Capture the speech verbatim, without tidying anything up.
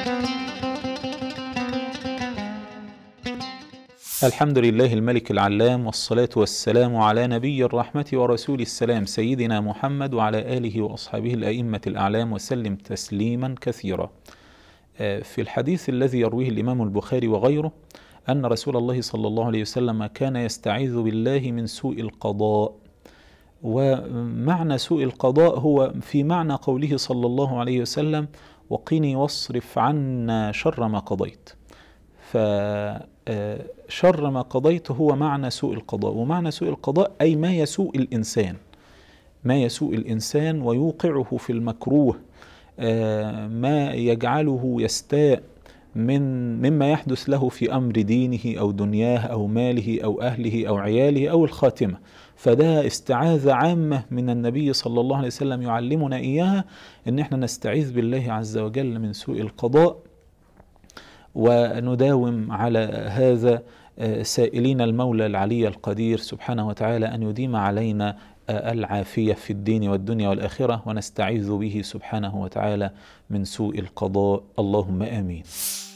الحمد لله الملك العلام، والصلاة والسلام على نبي الرحمة ورسول السلام سيدنا محمد وعلى آله وأصحابه الأئمة الأعلام وسلم تسليما كثيرا. في الحديث الذي يرويه الإمام البخاري وغيره أن رسول الله صلى الله عليه وسلم كان يستعيذ بالله من سوء القضاء. ومعنى سوء القضاء هو في معنى قوله صلى الله عليه وسلم: وقني واصرف عنا شر ما قضيت. فشر ما قضيت هو معنى سوء القضاء، ومعنى سوء القضاء أي ما يسوء الإنسان، ما يسوء الإنسان ويوقعه في المكروه، ما يجعله يستاء من مما يحدث له في أمر دينه أو دنياه أو ماله أو أهله أو عياله أو الخاتمة. فده استعاذة عامة من النبي صلى الله عليه وسلم يعلمنا إياها، إن احنا نستعيذ بالله عز وجل من سوء القضاء، ونداوم على هذا سائلين المولى العلي القدير سبحانه وتعالى أن يديم علينا العافية في الدين والدنيا والآخرة، ونستعيذ به سبحانه وتعالى من سوء القضاء. اللهم آمين.